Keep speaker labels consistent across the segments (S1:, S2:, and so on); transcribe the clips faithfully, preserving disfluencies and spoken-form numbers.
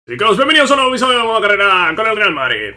S1: Chicos, bienvenidos a un nuevo episodio de Modo Carrera con el Real Madrid.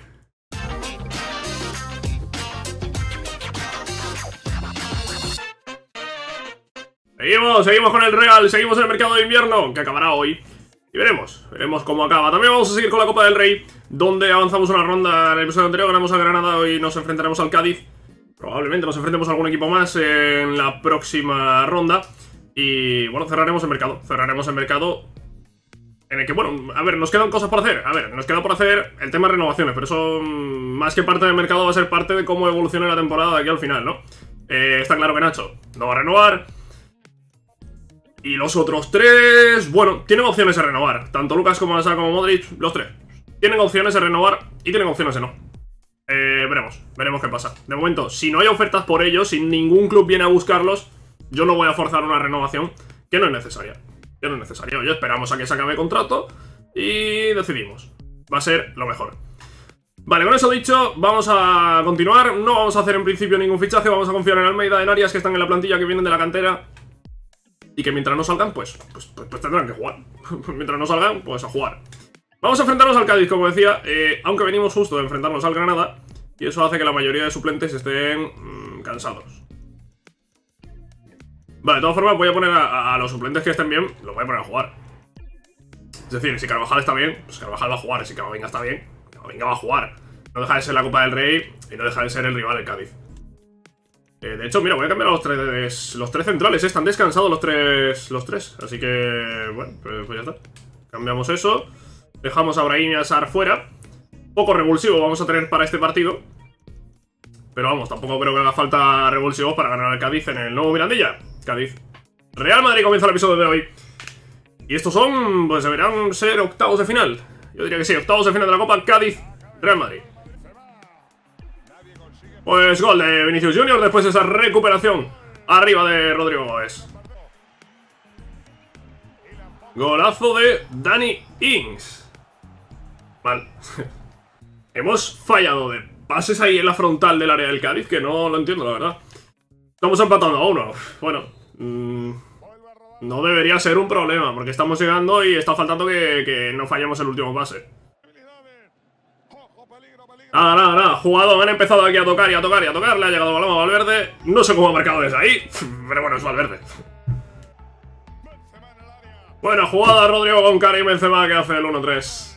S1: Seguimos, seguimos con el Real, seguimos en el mercado de invierno, que acabará hoy. Y veremos, veremos cómo acaba. También vamos a seguir con la Copa del Rey, donde avanzamos una ronda. En el episodio anterior ganamos a Granada y nos enfrentaremos al Cádiz. Probablemente nos enfrentemos a algún equipo más en la próxima ronda. Y bueno, cerraremos el mercado, cerraremos el mercado en el que, bueno, a ver, nos quedan cosas por hacer. A ver, nos queda por hacer el tema de renovaciones, pero eso, más que parte del mercado, va a ser parte de cómo evolucione la temporada de aquí al final, ¿no? Eh, está claro que Nacho no va a renovar. Y los otros tres, bueno, tienen opciones de renovar. Tanto Lucas como Asa como Modric, los tres tienen opciones de renovar y tienen opciones de no. Eh, veremos, veremos qué pasa. De momento, si no hay ofertas por ellos, si ningún club viene a buscarlos, yo no voy a forzar una renovación que no es necesaria. Que no es necesaria. Oye, esperamos a que se acabe el contrato y decidimos. Va a ser lo mejor. Vale, con eso dicho, vamos a continuar. No vamos a hacer en principio ningún fichaje. Vamos a confiar en Almeida, en Arias, que están en la plantilla, que vienen de la cantera. Y que mientras no salgan, pues, pues, pues, pues tendrán que jugar. Mientras no salgan, pues a jugar. Vamos a enfrentarnos al Cádiz, como decía, eh, aunque venimos justo de enfrentarnos al Granada. Y eso hace que la mayoría de suplentes estén mmm, cansados. Vale, de todas formas voy a poner a, a, a los suplentes que estén bien, los voy a poner a jugar. Es decir, si Carvajal está bien, pues Carvajal va a jugar. Y si Camavinga está bien, Camavinga va a jugar. No deja de ser la Copa del Rey y no deja de ser el rival del Cádiz. Eh, de hecho, mira, voy a cambiar a los tres, los tres centrales, ¿eh? Están descansados los tres, los tres. Así que, bueno, pues, pues ya está. Cambiamos eso. Dejamos a Brahim y a Sar fuera. Poco revulsivo vamos a tener para este partido. Pero vamos, tampoco creo que haga falta revulsivos para ganar al Cádiz en el nuevo Mirandilla. Cádiz. Real Madrid comienza el episodio de hoy. Y estos son, pues deberán ser octavos de final. Yo diría que sí, octavos de final de la Copa, Cádiz, Real Madrid. Pues gol de Vinicius Junior después de esa recuperación arriba de Rodrigo Góes. Golazo de Dani Ings. Mal. Hemos fallado de pases ahí en la frontal del área del Cádiz, que no lo entiendo, la verdad. Estamos empatando a uno. Bueno, mmm, no debería ser un problema, porque estamos llegando y está faltando que, que no fallemos el último pase. Nada, nada, nada. Jugador, han empezado aquí a tocar y a tocar y a tocar. Le ha llegado el balón a Valverde. No sé cómo ha marcado desde ahí, pero bueno, es Valverde. Buena jugada, Rodrigo con Karim Benzema, que hace el uno tres.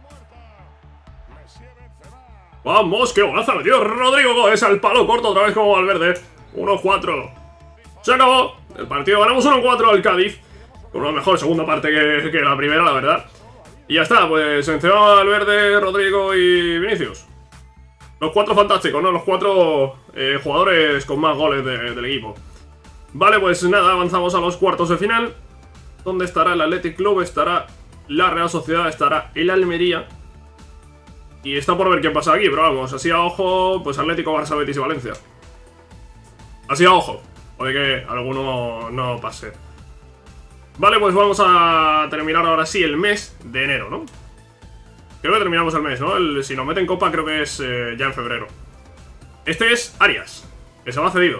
S1: Vamos, qué golazo metido Rodrigo Góes al palo corto otra vez como Valverde. uno cuatro. Se acabó el partido. Ganamos uno cuatro al Cádiz. Con una mejor segunda parte que, que la primera, la verdad. Y ya está, pues Benzema, Valverde, Rodrigo y Vinicius. Los cuatro fantásticos, ¿no? Los cuatro eh, jugadores con más goles de, del equipo. Vale, pues nada, avanzamos a los cuartos de final. ¿Dónde estará el Athletic Club? Estará la Real Sociedad, estará el Almería. Y está por ver qué pasa aquí, pero vamos, así a ojo, pues Atlético, Barça, Betis y Valencia. Así a ojo, puede que alguno no pase. Vale, pues vamos a terminar ahora sí el mes de enero, ¿no? Creo que terminamos el mes, ¿no? El, si nos meten copa creo que es eh, ya en febrero. Este es Arias, que se va cedido.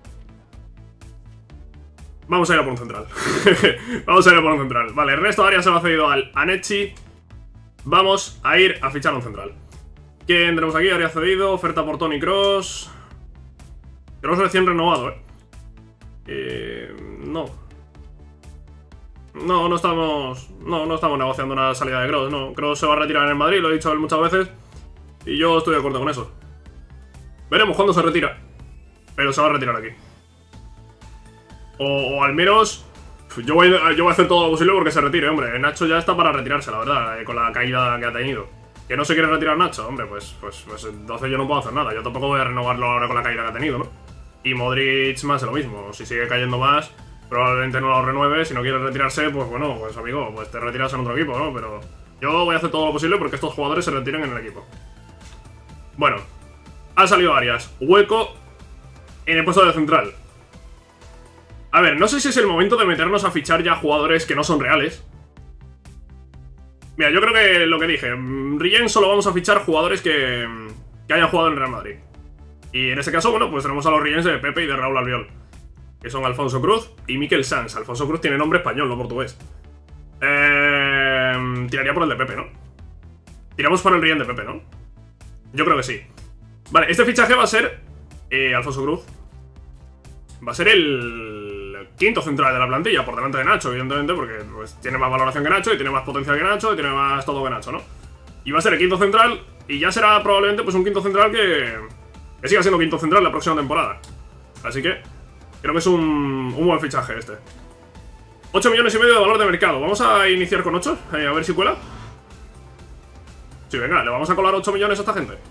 S1: Vamos a ir a por un central. Vamos a ir a por un central. Vale, el resto de Arias se va cedido al Anechi. Vamos a ir a fichar un central. ¿Quién tenemos aquí? Arias cedido, oferta por Toni Kroos. Kroos recién renovado, ¿eh? eh no. No, no estamos no, no estamos negociando una salida de Kroos, no. Kroos se va a retirar en el Madrid, lo he dicho él muchas veces. Y yo estoy de acuerdo con eso. Veremos cuándo se retira. Pero se va a retirar aquí. O, o al menos yo voy, yo voy a hacer todo lo posible porque se retire, hombre. Nacho ya está para retirarse, la verdad, eh, con la caída que ha tenido. Que no se quiere retirar Nacho, hombre, pues, pues, pues entonces yo no puedo hacer nada. Yo tampoco voy a renovarlo ahora con la caída que ha tenido, ¿no? Y Modric más de lo mismo. Si sigue cayendo más, probablemente no lo renueve. Si no quiere retirarse, pues bueno, pues amigo, pues te retiras en otro equipo, ¿no? Pero yo voy a hacer todo lo posible porque estos jugadores se retiren en el equipo. Bueno, ha salido Arias. Hueco en el puesto de central. A ver, no sé si es el momento de meternos a fichar ya jugadores que no son reales. Mira, yo creo que lo que dije, Rien solo vamos a fichar jugadores que, que hayan jugado en Real Madrid. Y en ese caso, bueno, pues tenemos a los Riens de Pepe y de Raúl Albiol, que son Alfonso Cruz y Mikel Sans. Alfonso Cruz tiene nombre español, no portugués. Eh... Eh, tiraría por el de Pepe, ¿no? Tiramos por el Ryan de Pepe, ¿no? Yo creo que sí. Vale, este fichaje va a ser eh, Alfonso Cruz. Va a ser el quinto central de la plantilla, por delante de Nacho, evidentemente, porque pues, tiene más valoración que Nacho, y tiene más potencial que Nacho, y tiene más todo que Nacho, ¿no? Y va a ser el quinto central, y ya será probablemente pues un quinto central que, que siga siendo quinto central la próxima temporada. Así que creo que es un, un buen fichaje este. ocho millones y medio de valor de mercado. Vamos a iniciar con ocho, eh, a ver si cuela. Sí, venga, le vamos a colar ocho millones a esta gente.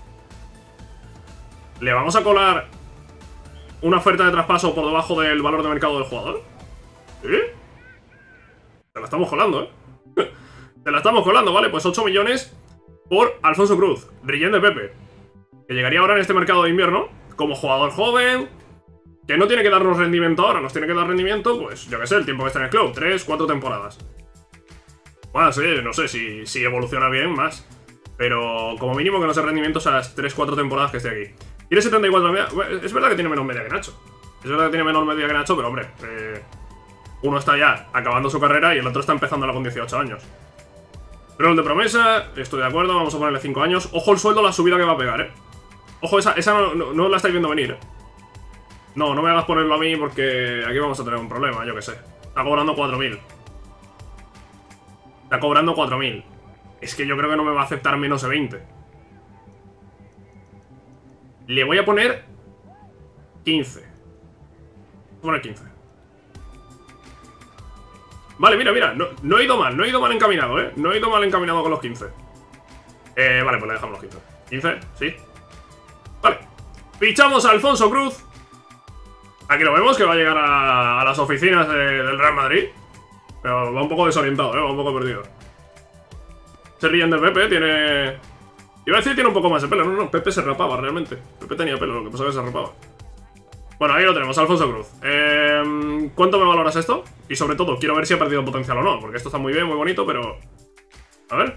S1: Le vamos a colar una oferta de traspaso por debajo del valor de mercado del jugador. ¿Sí? Te la estamos colando, ¿eh? Te la estamos colando, ¿vale? Pues ocho millones por Alfonso Cruz, Rillén de Pepe, que llegaría ahora en este mercado de invierno como jugador joven, que no tiene que darnos rendimiento ahora, nos tiene que dar rendimiento, pues, yo que sé, el tiempo que está en el club, tres, cuatro temporadas. Bueno, sí, no sé, si, si evoluciona bien, más. Pero como mínimo que no sea rendimiento esas tres, cuatro temporadas que esté aquí. Tiene setenta y cuatro media. Es verdad que tiene menos media que Nacho. Es verdad que tiene menos media que Nacho, pero hombre, eh, uno está ya acabando su carrera y el otro está empezándola con dieciocho años. Rol de promesa, estoy de acuerdo, vamos a ponerle cinco años. Ojo el sueldo, la subida que va a pegar, eh. Ojo, esa, esa no, no, no la estáis viendo venir, eh. No, no me hagas ponerlo a mí porque aquí vamos a tener un problema, yo que sé. Está cobrando cuatro mil. Está cobrando cuatro mil. Es que yo creo que no me va a aceptar menos de veinte. Le voy a poner quince. Voy a poner quince. Vale, mira, mira, no, no he ido mal, no he ido mal encaminado, eh. No he ido mal encaminado con los quince. Eh, vale, pues le dejamos los quince. quince, sí. Vale. Fichamos a Alfonso Cruz. Aquí lo vemos, que va a llegar a, a las oficinas de, del Real Madrid. Pero va un poco desorientado, eh, va un poco perdido. Se ríen del Pepe, tiene... Iba a decir tiene un poco más de pelo, no, no, Pepe se rapaba realmente. Pepe tenía pelo, lo que pasa es que se rapaba. Bueno, ahí lo tenemos, Alfonso Cruz. eh, ¿Cuánto me valoras esto? Y sobre todo, quiero ver si ha perdido potencial o no, porque esto está muy bien, muy bonito, pero... A ver.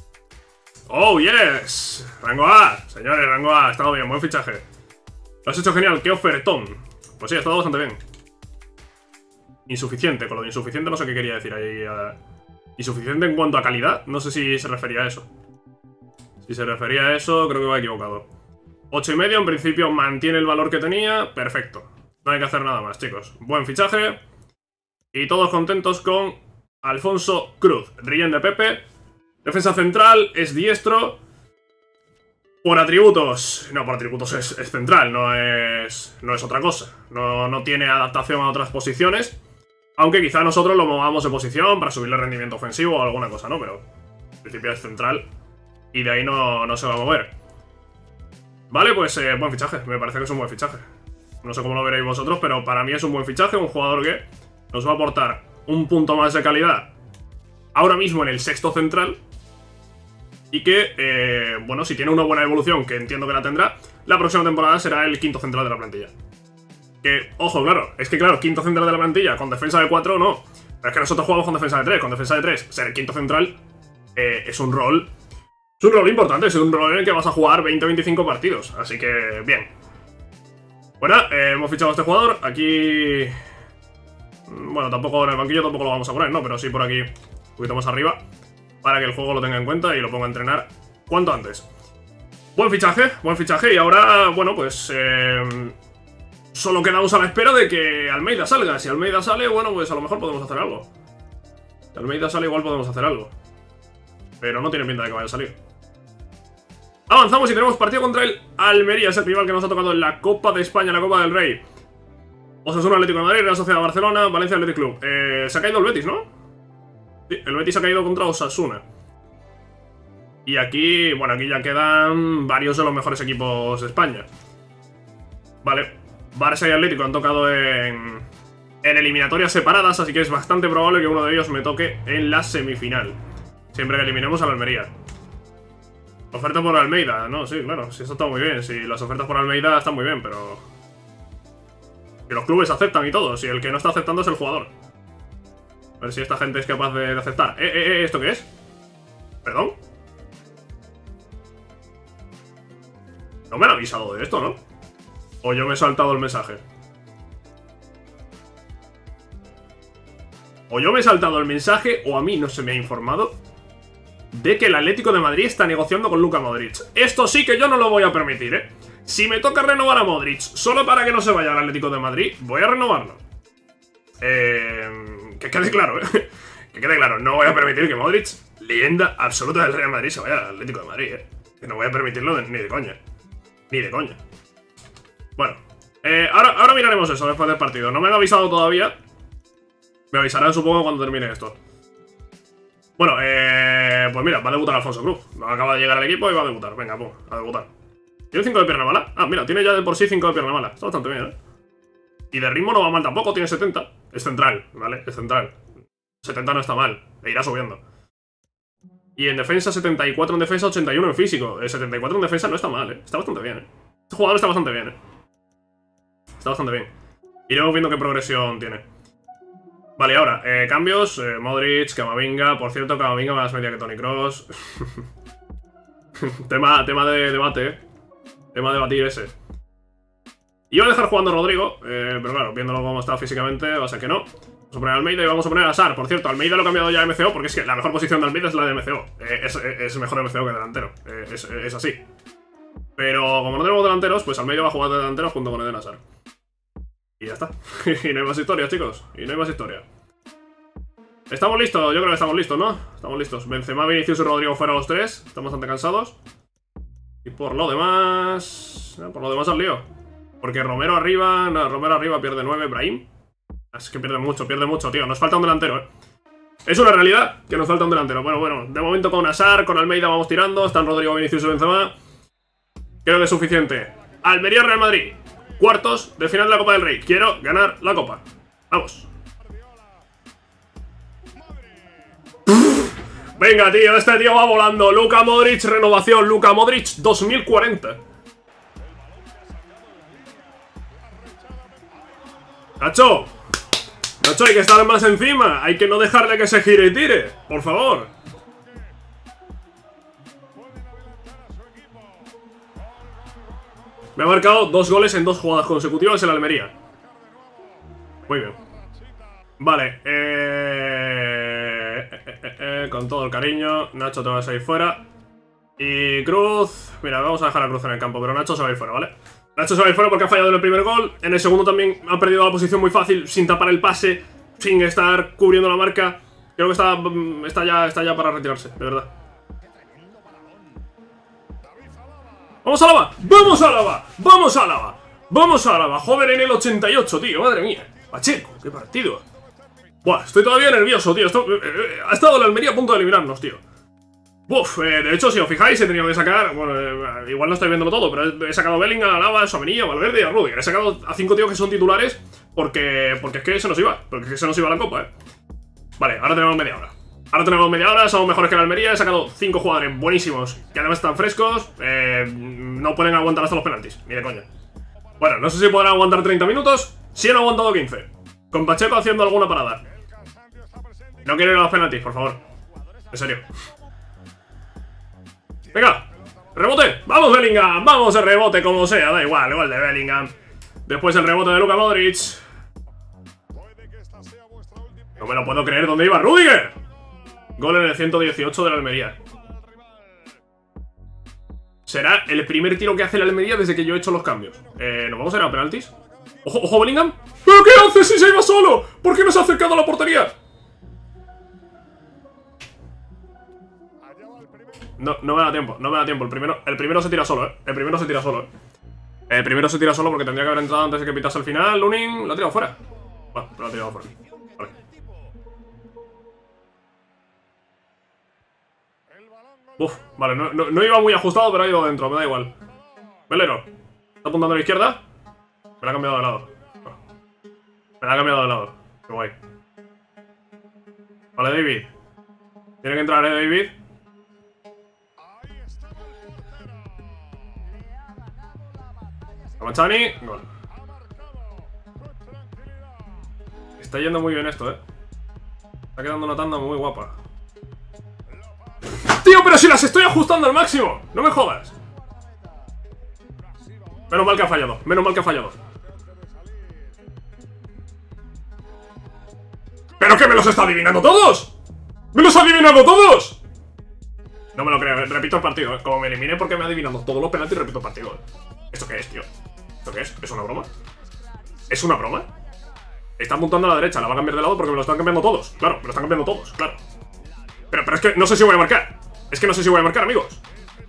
S1: ¡Oh, yes! Rango A, señores, rango A, ha estado bien, buen fichaje. Lo has hecho genial, qué ofertón. Pues sí, ha estado bastante bien. Insuficiente, con lo de insuficiente no sé qué quería decir ahí. Uh, insuficiente en cuanto a calidad, no sé si se refería a eso. Si se refería a eso, creo que va equivocado. ocho y medio, en principio mantiene el valor que tenía. Perfecto. No hay que hacer nada más, chicos. Buen fichaje. Y todos contentos con Alfonso Cruz. Rillén de Pepe. Defensa central, es diestro. Por atributos. No, por atributos es, es central, no es, no es otra cosa. No, no tiene adaptación a otras posiciones. Aunque quizá nosotros lo movamos de posición para subirle rendimiento ofensivo o alguna cosa, ¿no? Pero en principio es central. Y de ahí no, no se va a mover. Vale, pues eh, buen fichaje. Me parece que es un buen fichaje. No sé cómo lo veréis vosotros, pero para mí es un buen fichaje. Un jugador que nos va a aportar un punto más de calidad ahora mismo en el sexto central. Y que, eh, bueno, si tiene una buena evolución, que entiendo que la tendrá, la próxima temporada será el quinto central de la plantilla. Que, ojo, claro, es que claro, quinto central de la plantilla con defensa de cuatro, no. Pero es que nosotros jugamos con defensa de tres. Con defensa de tres, ser el quinto central eh, es un rol... Es un rol importante, es un rol en el que vas a jugar veinte a veinticinco partidos. Así que, bien. Bueno, eh, hemos fichado a este jugador. Aquí... Bueno, tampoco en el banquillo tampoco lo vamos a poner, ¿no? Pero sí por aquí, un poquito más arriba, para que el juego lo tenga en cuenta y lo ponga a entrenar cuanto antes. Buen fichaje, buen fichaje. Y ahora, bueno, pues... Eh, solo quedamos a la espera de que Almeida salga. Si Almeida sale, bueno, pues a lo mejor podemos hacer algo. Si Almeida sale, igual podemos hacer algo. Pero no tiene pinta de que vaya a salir. Avanzamos y tenemos partido contra el Almería. Es el rival que nos ha tocado en la Copa de España, la Copa del Rey. Osasuna, Atlético de Madrid, Real Sociedad Barcelona, Valencia Athletic Club. Eh, se ha caído el Betis, ¿no? Sí, el Betis ha caído contra Osasuna. Y aquí, bueno, aquí ya quedan varios de los mejores equipos de España. Vale, Barça y Atlético han tocado en, en eliminatorias separadas, así que es bastante probable que uno de ellos me toque en la semifinal. Siempre que eliminemos a la Almería. Oferta por Almeida, no, sí, claro, sí, eso está muy bien. Sí, las ofertas por Almeida están muy bien, pero... que los clubes aceptan y todo, si el que no está aceptando es el jugador. A ver si esta gente es capaz de, de aceptar. Eh, eh, eh, ¿esto qué es? ¿Perdón? No me han avisado de esto, ¿no? O yo me he saltado el mensaje. O yo me he saltado el mensaje, o a mí no se me ha informado de que el Atlético de Madrid está negociando con Luka Modric. Esto sí que yo no lo voy a permitir, ¿eh? Si me toca renovar a Modric solo para que no se vaya al Atlético de Madrid, voy a renovarlo. Eh, que quede claro, ¿eh? Que quede claro, no voy a permitir que Modric, leyenda absoluta del Real Madrid, se vaya al Atlético de Madrid, ¿eh? Que no voy a permitirlo de, ni de coña. Ni de coña. Bueno, eh, ahora, ahora miraremos eso después del partido. No me han avisado todavía. Me avisarán supongo cuando termine esto. Bueno, eh, pues mira, va a debutar Alfonso Cruz. Acaba de llegar al equipo y va a debutar. Venga, pum, a debutar. ¿Tiene cinco de pierna mala? Ah, mira, tiene ya de por sí cinco de pierna mala. Está bastante bien, ¿eh? Y de ritmo no va mal tampoco, tiene setenta. Es central, ¿vale? Es central. setenta no está mal, e irá subiendo. Y en defensa setenta y cuatro en defensa, ochenta y uno en físico. El setenta y cuatro en defensa no está mal, ¿eh? Está bastante bien, ¿eh? Este jugador está bastante bien, ¿eh? Está bastante bien. Iremos viendo qué progresión tiene. Vale, ahora, eh, cambios. Eh, Modric, Camavinga. Por cierto, Camavinga más media que Toni Kroos. tema, tema de debate, ¿eh? Tema de debatir ese. Iba a dejar jugando a Rodrigo, eh, pero claro, viéndolo cómo está físicamente, va a ser que no. Vamos a poner a Almeida y vamos a poner a Sar. Por cierto, Almeida lo he cambiado ya a M C O porque es que la mejor posición de Almeida es la de M C O. Eh, es, es mejor M C O que delantero. Eh, es, es así. Pero como no tenemos delanteros, pues Almeida va a jugar de delantero junto con Eden Hazard. Y ya está. Y no hay más historia, chicos. Y no hay más historia. ¿Estamos listos? Yo creo que estamos listos, ¿no? Estamos listos. Benzema, Vinicius y Rodrigo fuera los tres. Estamos bastante cansados. Y por lo demás... Por lo demás al lío. Porque Romero arriba... No, Romero arriba pierde nueve. Brahim. Es que pierde mucho, pierde mucho, tío. Nos falta un delantero, ¿eh? Es una realidad que nos falta un delantero. Bueno, bueno. De momento con Hazard, con Almeida vamos tirando. Están Rodrigo, Vinicius y Benzema. Creo que es suficiente. Almería, Real Madrid. Cuartos de final de la Copa del Rey. Quiero ganar la Copa. Vamos. Venga, tío, este tío va volando. Luka Modric, renovación. Luka Modric, dos mil cuarenta. Nacho. Nacho, hay que estar más encima. Hay que no dejarle que se gire y tire. Por favor. Me ha marcado dos goles en dos jugadas consecutivas en la Almería. Muy bien. Vale, eh... Eh, eh, eh, con todo el cariño. Nacho, te vas a ir fuera. Y Cruz... Mira, vamos a dejar a Cruz en el campo, pero Nacho se va a ir fuera, ¿vale? Nacho se va a ir fuera porque ha fallado en el primer gol. En el segundo también ha perdido la posición muy fácil, sin tapar el pase, sin estar cubriendo la marca. Creo que está, está, ya, está ya para retirarse, de verdad. ¡Vamos a Álava! ¡Vamos a Álava! ¡Vamos a Álava! ¡Vamos a Álava! Joder, en el ochenta y ocho, tío, madre mía. Pacheco, qué partido. Buah, estoy todavía nervioso, tío. Esto, eh, eh, ha estado la Almería a punto de eliminarnos, tío. Uf, eh, de hecho, si os fijáis, he tenido que sacar... Bueno, eh, igual no estoy viéndolo todo, pero he sacado Bellingham, Álava, Tchouaméni, Valverde y a Rudiger. He sacado a cinco tíos que son titulares porque, porque es que se nos iba. Porque es que se nos iba la copa, eh. Vale, ahora tenemos media hora. Ahora tenemos media hora, somos mejores que la Almería. He sacado cinco jugadores buenísimos que además están frescos. Eh, no pueden aguantar hasta los penaltis, ni de coña. Bueno, no sé si podrán aguantar treinta minutos. Sí han aguantado quince. Con Pacheco haciendo alguna parada. No quiero ir a los penaltis, por favor. En serio. Venga, rebote. Vamos, Bellingham. Vamos, el rebote como sea. Da igual, igual de Bellingham. Después el rebote de Luka Modric. No me lo puedo creer. ¿Dónde iba Rudiger? Gol en el ciento dieciocho de la Almería. Será el primer tiro que hace la Almería desde que yo he hecho los cambios. Eh, ¿Nos vamos a ir a penaltis? ¡Ojo, ojo, Bellingham! ¿Pero qué hace si se iba solo? ¿Por qué no se ha acercado a la portería? No, no me da tiempo, no me da tiempo. El primero, el primero se tira solo, eh. El primero se tira solo, eh. El primero se tira solo porque tendría que haber entrado antes de que pitase al final. Lunin lo ha tirado fuera. Bueno, lo ha tirado fuera. Vale. Uf, vale, no, no, no iba muy ajustado, pero ha ido dentro, me da igual. Velero, ¿está apuntando a la izquierda? Me la ha cambiado de lado. Me la ha cambiado de lado. Qué guay. Vale, David. Tiene que entrar, eh, David. Amachani, gol. Está yendo muy bien esto, eh. Está quedando una tanda muy guapa. ¡Tío, pero si las estoy ajustando al máximo! ¡No me jodas! Menos mal que ha fallado, menos mal que ha fallado. ¿Pero que me los está adivinando todos? ¡Me los ha adivinado todos! No me lo creo, repito el partido, ¿eh? Como me elimine porque me ha adivinado todos los penaltis, repito el partido, ¿eh? ¿Esto qué es, tío? ¿Esto qué es? ¿Es una broma? ¿Es una broma? Está apuntando a la derecha, la va a cambiar de lado porque me lo están cambiando todos. Claro, me lo están cambiando todos, claro. Pero, pero es que no sé si voy a marcar. Es que no sé si voy a marcar, amigos.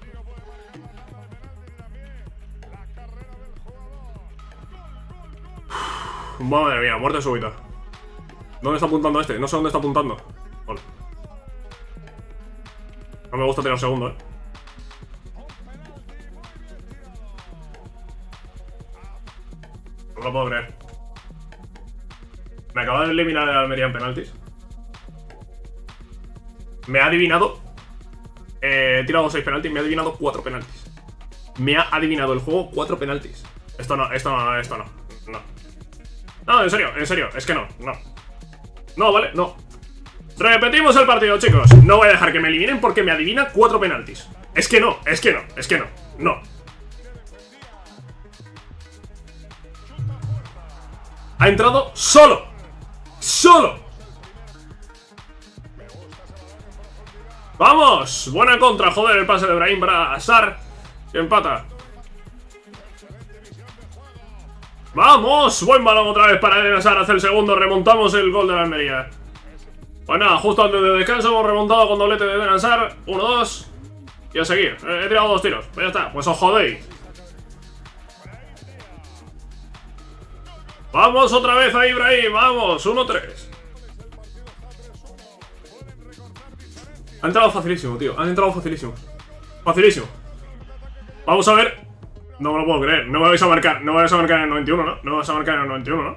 S1: Uf, madre mía, muerte súbita. ¿Dónde está apuntando este? No sé dónde está apuntando. Vale. No me gusta tirar segundo, eh. No lo puedo creer. Me acaba de eliminar el Almería en penaltis. Me ha adivinado. Eh, he tirado seis penaltis, me ha adivinado cuatro penaltis. Me ha adivinado el juego cuatro penaltis. Esto no, esto no, esto no. No. No, en serio, en serio, es que no, no. No, vale, no. Repetimos el partido, chicos. No voy a dejar que me eliminen porque me adivina cuatro penaltis. Es que no, es que no, es que no, no. Ha entrado solo. ¡Solo! ¡Vamos! Buena contra, joder, el pase de Brahim para Sar. Que empata. ¡Vamos! Buen balón otra vez para Eden Hazard. Hace el segundo, remontamos el gol de la Almería. Pues nada, justo antes de descanso hemos remontado con doblete de Eden Hazard. uno dos. Y a seguir. He tirado dos tiros. Pues ya está, pues os jodéis. Vamos otra vez a Ibrahim, vamos, uno tres. Ha entrado facilísimo, tío, han entrado facilísimo. Facilísimo. Vamos a ver. No me lo puedo creer, no me vais a marcar. No me vais a marcar en el noventa y uno, ¿no? No me vais a marcar en el noventa y uno, ¿no?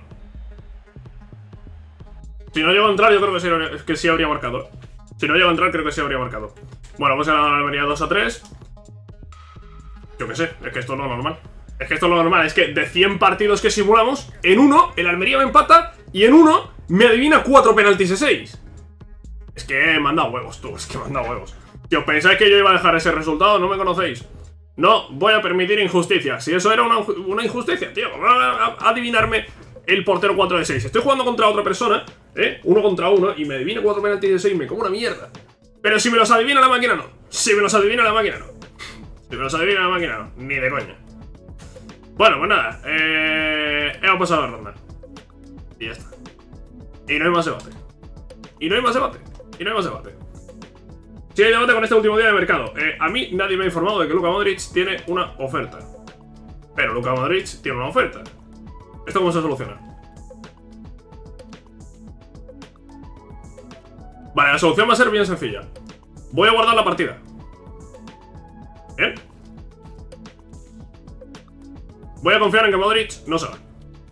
S1: Si no llego a entrar, yo creo que sí, que sí habría marcado. Si no llego a entrar, creo que sí habría marcado. Bueno, vamos a ganar la Almería dos a tres. Yo qué sé, es que esto es lo normal. Es que esto es lo normal, es que de cien partidos que simulamos, en uno, el Almería me empata y en uno me adivina cuatro penaltis de seis. Es que me han dado huevos, tú, es que me han dado huevos. Si os pensáis que yo iba a dejar ese resultado, no me conocéis. No voy a permitir injusticia. Si eso era una, una injusticia, tío, ¿cómo van a, a adivinarme el portero cuatro de seis? Estoy jugando contra otra persona, ¿eh? Uno contra uno, y me adivina cuatro penaltis de seis, me como una mierda. Pero si me los adivina la máquina, no. Si me los adivina la máquina, no. Si me los adivina la máquina, no. Ni de coña. Bueno, pues nada, eh, hemos pasado la ronda. Y ya está. Y no hay más debate. Y no hay más debate. Y no hay más debate. Sí hay debate con este último día de mercado. eh, A mí nadie me ha informado de que Luka Modric tiene una oferta. Pero Luka Modric tiene una oferta. ¿Esto cómo se soluciona? Vale, la solución va a ser bien sencilla. Voy a guardar la partida. Bien. Voy a confiar en que Modric no se va.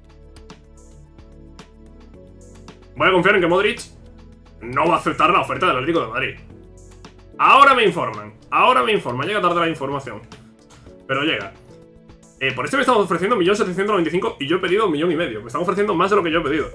S1: Voy a confiar en que Modric no va a aceptar la oferta del Atlético de Madrid. Ahora me informan. Ahora me informan. Llega tarde la información. Pero llega. Eh, por este me estamos ofreciendo un millón setecientos noventa y cinco mil y yo he pedido un millón y medio. Me están ofreciendo más de lo que yo he pedido.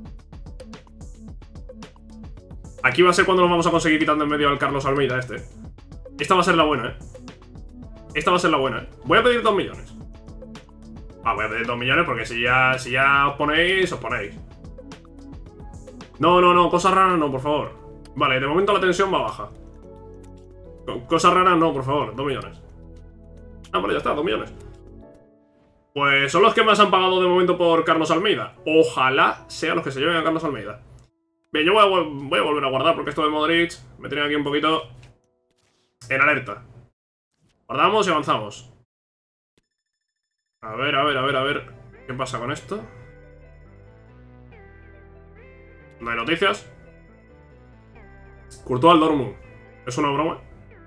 S1: Aquí va a ser cuando nos vamos a conseguir quitando en medio al Carlos Almeida este. Esta va a ser la buena, eh. Esta va a ser la buena, eh. Voy a pedir dos millones. Ah, voy a pedir dos millones porque si ya, si ya os ponéis, os ponéis. No, no, no, cosas raras no, por favor. Vale, de momento la tensión va baja. Cosas raras no, por favor, dos millones. Ah, vale, ya está, dos millones. Pues son los que más han pagado de momento por Carlos Almeida. Ojalá sean los que se lleven a Carlos Almeida. Bien, yo voy a, voy a volver a guardar porque esto de Modric me tiene aquí un poquito en alerta. Guardamos y avanzamos. A ver, a ver, a ver, a ver. ¿Qué pasa con esto? No hay noticias. Courtois al Dortmund. ¿Es una broma?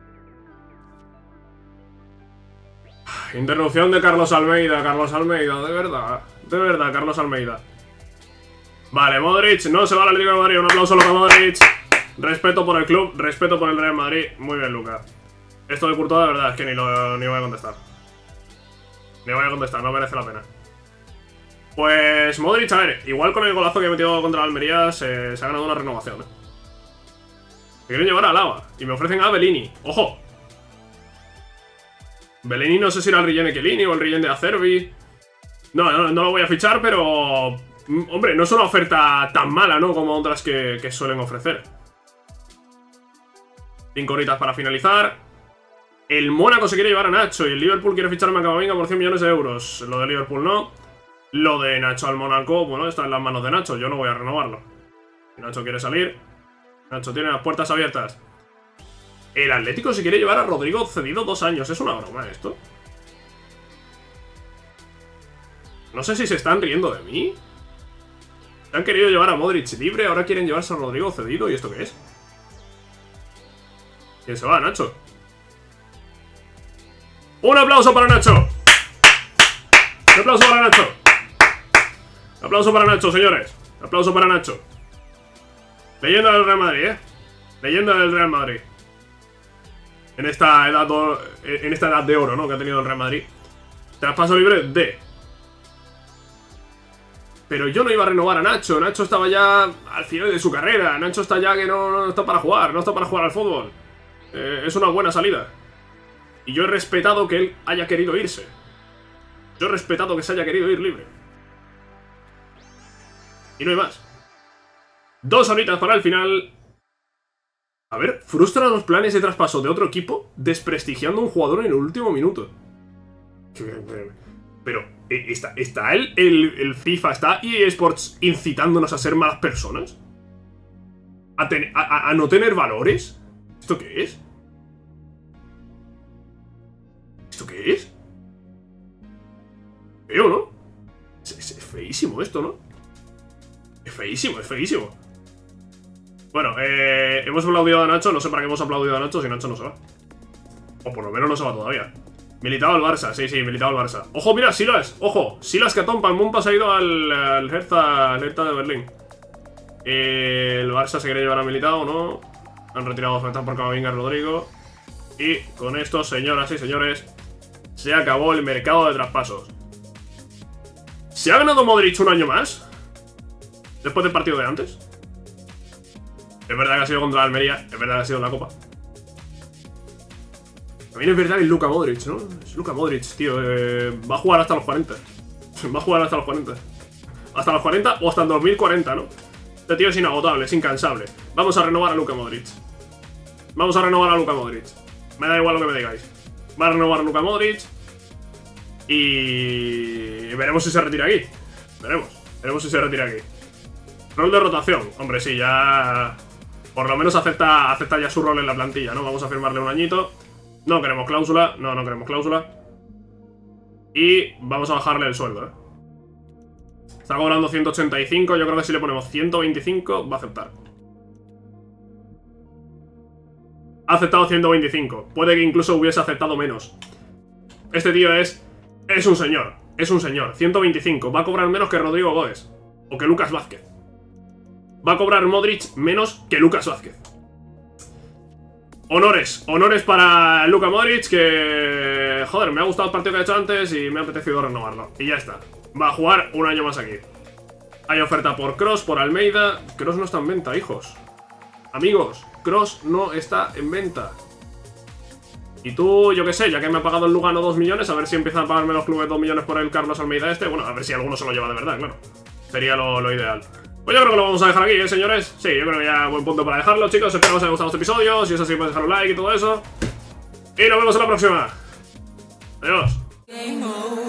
S1: Interrupción de Carlos Almeida. Carlos Almeida, de verdad. De verdad, Carlos Almeida. Vale, Modric no se va al Atlético de Madrid. Un aplauso a Luka Modric. Respeto por el club, respeto por el Real Madrid. Muy bien, Luka. Esto de Courtois, de verdad, es que ni, lo, ni voy a contestar. Ni voy a contestar, no merece la pena. Pues Modric, a ver, igual con el golazo que he metido contra la Almería se, se ha ganado una renovación, ¿eh? Me quieren llevar a Lava y me ofrecen a Bellini. ¡Ojo! Bellini no sé si era el relleno de Chiellini o el relleno de Acerbi. No, no, no lo voy a fichar, pero Mm, hombre, no es una oferta tan mala, ¿no? Como otras que, que suelen ofrecer. Cinco horitas para finalizar. El Mónaco se quiere llevar a Nacho y el Liverpool quiere ficharme a Camavinga por cien millones de euros. Lo de Liverpool no. Lo de Nacho al Mónaco, bueno, está en las manos de Nacho. Yo no voy a renovarlo. Si Nacho quiere salir, Nacho tiene las puertas abiertas. El Atlético se quiere llevar a Rodrigo cedido dos años. Es una broma esto. No sé si se están riendo de mí. Se han querido llevar a Modric libre, ahora quieren llevarse a Rodrigo cedido. ¿Y esto qué es? ¿Quién se va, Nacho? ¡Un aplauso para Nacho! ¡Un aplauso para Nacho! ¡Un aplauso para Nacho, señores! ¡Un aplauso para Nacho! Leyenda del Real Madrid, ¿eh? Leyenda del Real Madrid. En esta edad, en esta edad de oro, ¿no? Que ha tenido el Real Madrid. Traspaso libre de... Pero yo no iba a renovar a Nacho. Nacho estaba ya al final de su carrera. Nacho está ya que no, no está para jugar. No está para jugar al fútbol. Eh, es una buena salida. Y yo he respetado que él haya querido irse. Yo he respetado que se haya querido ir libre. Y no hay más. Dos horitas para el final. A ver, frustra los planes de traspaso de otro equipo desprestigiando a un jugador en el último minuto. Pero, ¿está, está el, el, el FIFA, está E A Sports incitándonos a ser malas personas? ¿A, ten, a, a no tener valores? ¿Esto qué es? ¿Esto qué es? Feo, ¿no? Es, es, es feísimo esto, ¿no? Es feísimo, es feísimo. Bueno, eh, hemos aplaudido a Nacho. No sé para qué hemos aplaudido a Nacho si Nacho no se va. O por lo menos no se va todavía. Militado al Barça, sí, sí, militado al Barça. Ojo, mira, Silas, ojo. Silas Katompa, Mumpa se ha ido al, al Hertha, al Hertha de Berlín. eh, El Barça se quiere llevar a Militado, ¿no? Han retirado ofertas por Camavinga y Rodrigo. Y con esto, señoras y señores, se acabó el mercado de traspasos. ¿Se ha ganado Modric un año más? Después del partido de antes. Es verdad que ha sido contra la Almería. Es verdad que ha sido en la Copa. También es verdad que es Luka Modric, ¿no? Es Luka Modric, tío. Eh, va a jugar hasta los cuarenta. Va a jugar hasta los cuarenta. Hasta los cuarenta o hasta el dos mil cuarenta, ¿no? Este tío es inagotable, es incansable. Vamos a renovar a Luka Modric. Vamos a renovar a Luka Modric. Me da igual lo que me digáis. Va a renovar a Luka Modric. Y... veremos si se retira aquí. Veremos. Veremos si se retira aquí. Rol de rotación. Hombre, sí, ya... por lo menos acepta, acepta ya su rol en la plantilla, ¿no? Vamos a firmarle un añito. No queremos cláusula. No, no queremos cláusula. Y vamos a bajarle el sueldo, ¿eh? Está cobrando ciento ochenta y cinco. Yo creo que si le ponemos ciento veinticinco va a aceptar. Ha aceptado ciento veinticinco. Puede que incluso hubiese aceptado menos. Este tío es... es un señor. Es un señor. ciento veinticinco. Va a cobrar menos que Rodrigo Góez. O que Lucas Vázquez. Va a cobrar Modric menos que Lucas Vázquez. Honores. Honores para Luka Modric, que... joder, me ha gustado el partido que ha hecho antes y me ha apetecido renovarlo. Y ya está. Va a jugar un año más aquí. Hay oferta por Kroos, por Almeida. Kroos no está en venta, hijos. Amigos, Kroos no está en venta. Y tú, yo qué sé, ya que me ha pagado el Lugano dos millones, a ver si empiezan a pagarme los clubes dos millones por el Carlos Almeida este. Bueno, a ver si alguno se lo lleva de verdad, claro. Sería lo, lo ideal. Pues yo creo que lo vamos a dejar aquí, ¿eh, señores? Sí, yo creo que ya buen punto para dejarlo, chicos. Espero que os haya gustado este episodio. Si es así, podéis dejar un like y todo eso. Y nos vemos en la próxima. Adiós.